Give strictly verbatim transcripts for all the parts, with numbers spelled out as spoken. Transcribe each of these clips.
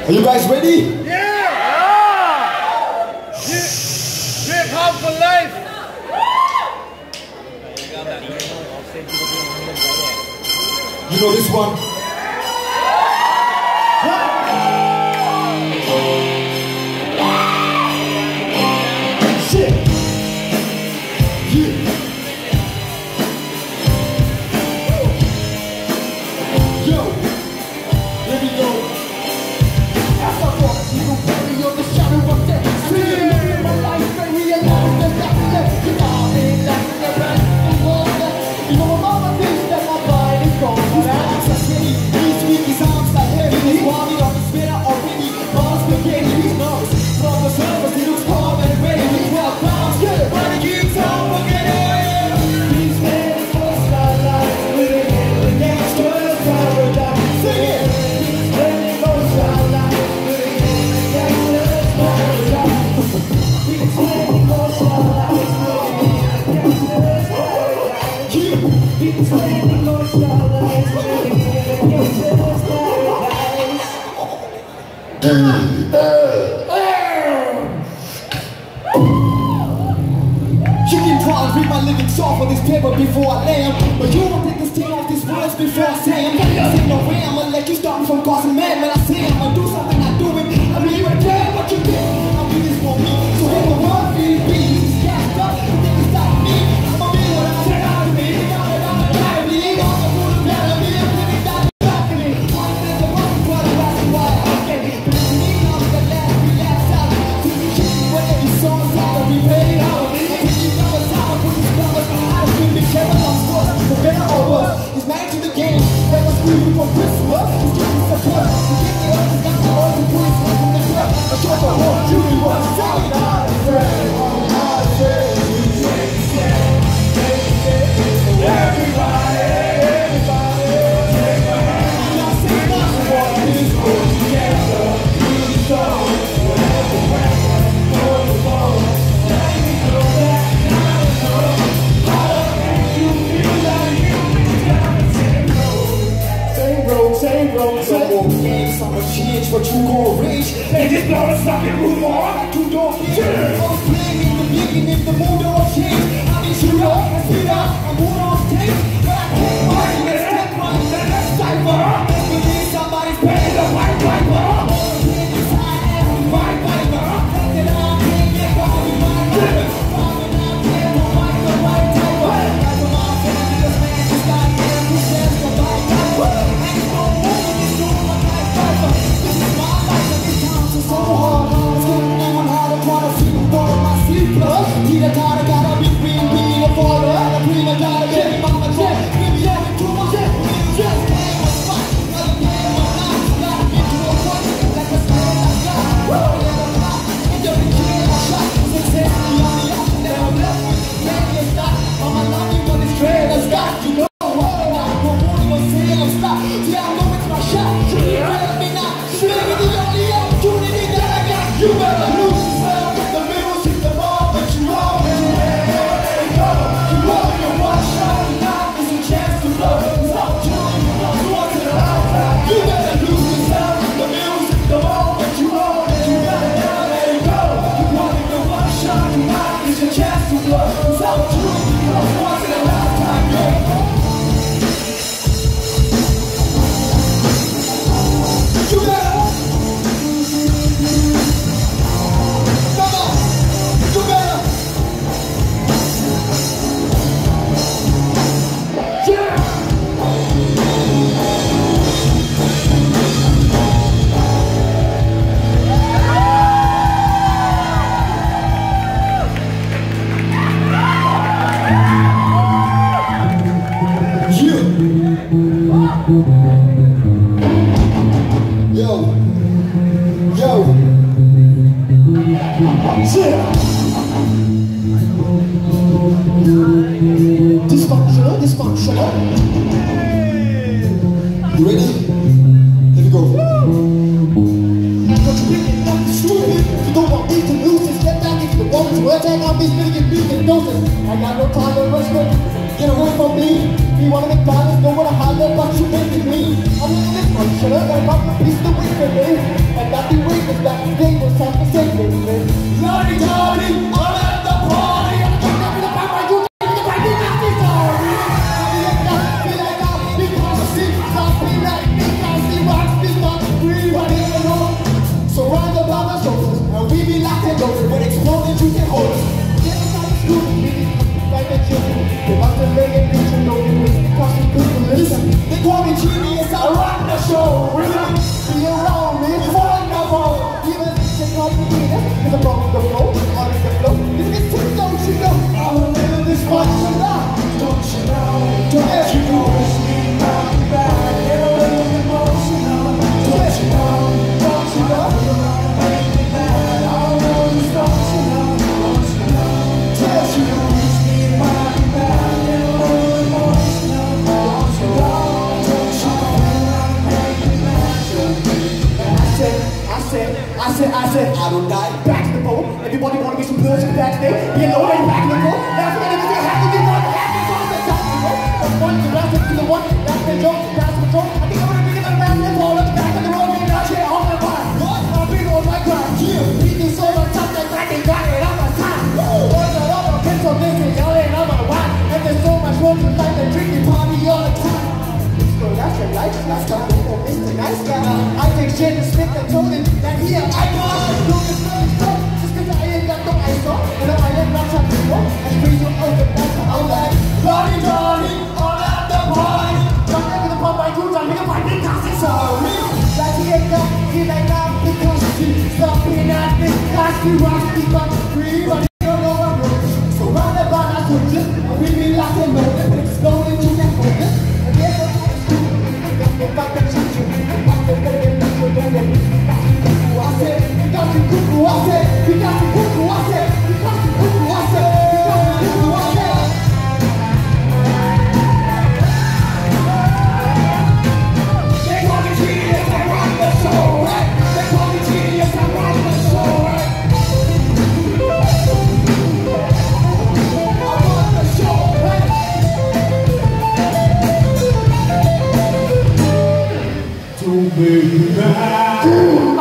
Are you guys ready? Yeah! Hip hop for life! You know this one? Shit! Yeah! Yo! Here we go! As I walk through the valley of the shadow of death, singing in my life, I realize that that's left. You know, been left in the rest of the water. You know, my mama thinks that my mind is gone. But I'm so skinny, these weak, his arms are heavy. His body on the spinner already. Bars spaghetti, he's nervous. From the surface, he looks calm and ready. He's well balanced, good. But he keeps on forgetting. He's standing for starlight, living in the gangster's paradise. Sing it! He's standing for starlight, living in the gangster's paradise. He's standing for starlight, living in the gangster's paradise. He's standing for starlight, living in the gangster's paradise. You can try and read my lyrics off of this paper before I lay 'em, but you won't take the sting off these words before I say 'em. This ain't no way I'ma let you stop me from causing man. When I say I'ma do something, I do it. I mean, you ain't care what you did. I'll do this for me. So hear the word, really be. This is gassed up. You think it's stop me? I'ma be what I say out to me. They got it on the drive. They ain't on the food of better. They ain't living down the back of me. One thing the one is what I'm asking why I get it. But it's me now that last relapse out. To be kidding, what every song's out to be paid out. He's married to the game, that was screwed for Christmas. He's getting support, he's getting up, he's got the all the points from the club. I showed the whole jury was selling out of bread. Out of bread, everybody, everybody, take my hand. I'm not saying nothing, what is good together. You show, whatever, whatever, for the ball. Let me know that, now I know. Same road, same road, games, I'ma change, but you gon' rage. They just blow a fucking room on. You don't care. I was playing in the beginning, the mood don't change. I need you up, I speed up, I'm moving on stage. But I can't find it, step right, the next cypher. Let's believe somebody's paying the white wiper. All the pain inside every white wiper. Take it on, can't get caught in my wiper. Falling out, can't go find the white typer. Like a mom saying, this man just got here, who says the white typer. So hard, it's getting on how to try to see for my sleeper. Peter gotta gotta be green, being a father. The prima gotta get him on the jet. Baby, yeah, too much, yeah, just game was fun. Another game of life, gotta get to a point. Like a spell I got, woo, let them out. And you're the king of shot. Success, the only option that I'm left with. Maybe it's not, I'm a lucky one, this trailer's got. You know what, I'm not going to say I'm stop. Yeah, I know it's my shot. You better be not, you better be the only opportunity. You better lose yourself in the middle, hit the ball, but you always let it go. You only get one shot, and now is a chance to blow. It's opportunity, you want to the outside. You better lose yourself in the middle, hit the ball, but you always let it go. You only get one shot, and now is a chance to blow. It's opportunity, you want to the outside. You better. Yo, yo, yeah. Dysfunctional, dysfunctional. You ready? Here we go. But you really not stupid. You don't want me to lose this. Get back into the one to attack on these million million doses. I got no time to rush, but get away from me. You wanna make dollars, don't wanna holler, but you making me. I'm in this one, shut up, I'm up a piece of weight for me. And that's said, I said, I said, I said, I don't die. Back to the boat. Everybody wanna get some blood in the back there. Be alone and back to the boat. That's what it is. You have to be one. Have to go. That's how you go. From one to the last to the one. That's the joke. That's the control. I think I'm gonna be the basketball. Let's back to the road. Get out here on my mind. What? I'm big on my grind. Yeah. Beating so much time that I can got it on my time. What's the other pencil? This is y'all ain't on my wine. And there's so much room to like the drinking party all the time. So that's your life. That's the whole Mister Nice Guy. I take shit and spit and told him that he an icon. Look at so stuff. Just cause I ain't got no ice on. And I ain't not trying to go. And freeze you over. That's how I'm like. Party, party, all at the party. Don't ever the pump my dudes. I'm gonna find it cause it's all real. Like he ain't got, he like not because he stop being at this. Cause he rocks, he got free. But he don't know I'm real. So round about I could just we be like a moment. It's going to that moment. And there's a if I can shoot you, I said, I said, we got you cuckoo, I said, we got you cuckoo, I said, we got you cuckoo, I said, we got you cuckoo, I said. They call me genius, I run the show, right? They call me genius, I run the show, right? I run the show, right? Don't make me mad.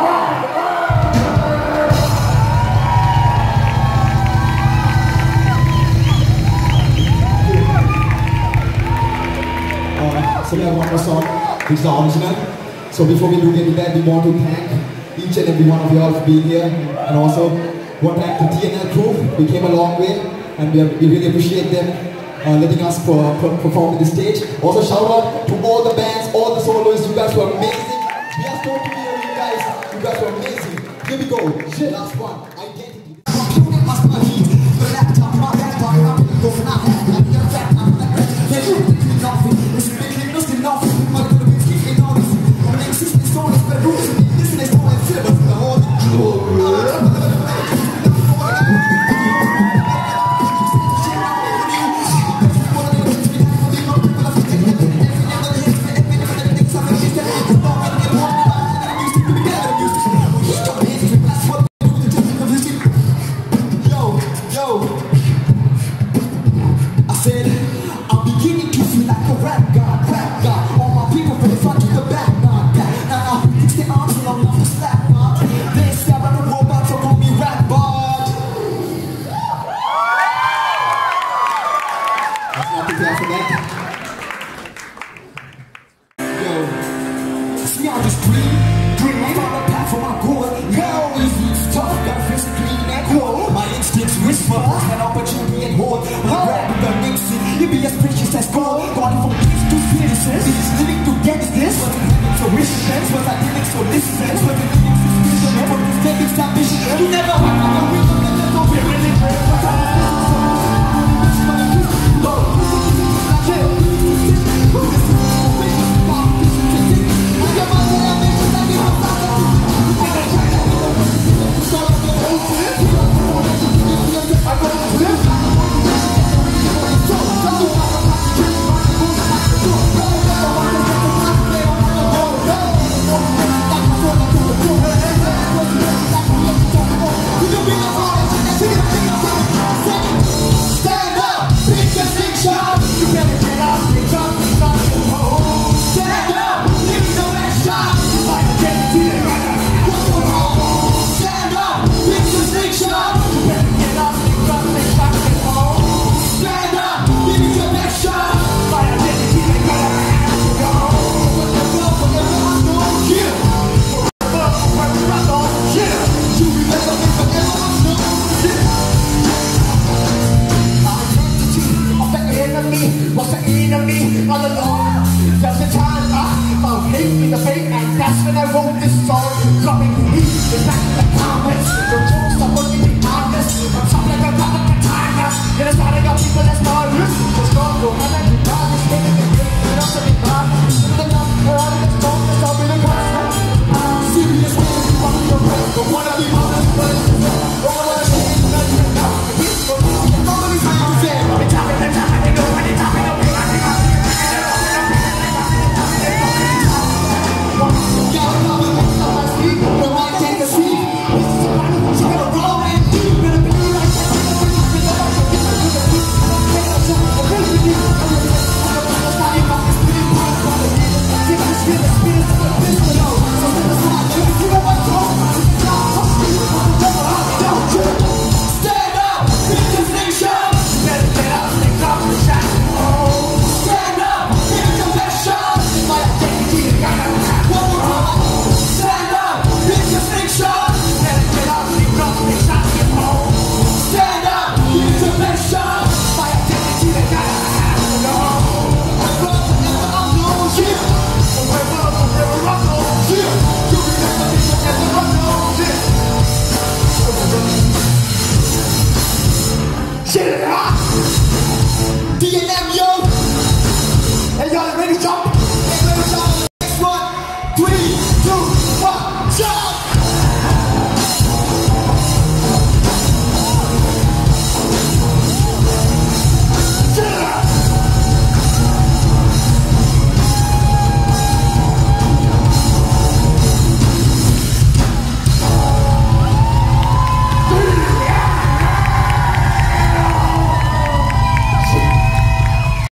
Alright, so we have one more song. This is the original. So before we do get to that, we want to thank each and every one of you all for being here. And also, we want to thank the T N L crew. We came a long way, and we, we really appreciate them Uh, letting us per, per, perform on the stage. Also shout out to all the bands, all the soloists. You guys were amazing. We are stoked to be here, you guys. You guys were amazing. Here we go. Shit, last one. Identity. Living to get this, was I living so rich, was I living so listen?